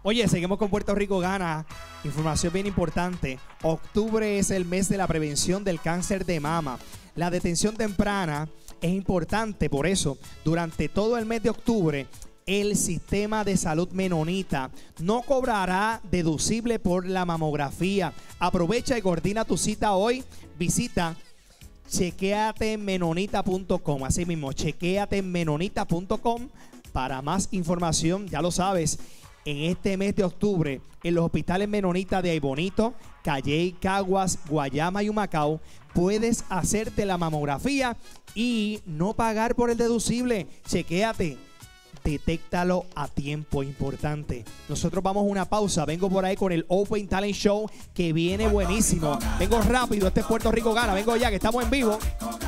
Oye, seguimos con Puerto Rico Gana. Información bien importante. Octubre es el mes de la prevención del cáncer de mama. La detención temprana es importante, por eso, durante todo el mes de octubre, el sistema de salud Menonita no cobrará deducible por la mamografía. Aprovecha y coordina tu cita hoy. Visita chequeatemenonita.com. Así mismo, chequeatemenonita.com para más información. Ya lo sabes, en este mes de octubre, en los hospitales Menonita de Aybonito, Calley, Caguas, Guayama y Humacao, puedes hacerte la mamografía y no pagar por el deducible. Chequéate. Detéctalo a tiempo, importante. Nosotros vamos a una pausa. Vengo por ahí con el Open Talent Show que viene buenísimo. Vengo rápido. Este es Puerto Rico Gana. Vengo ya que estamos en vivo.